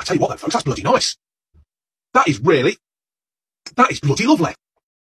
I tell you what then, folks, that's bloody nice. That is bloody lovely.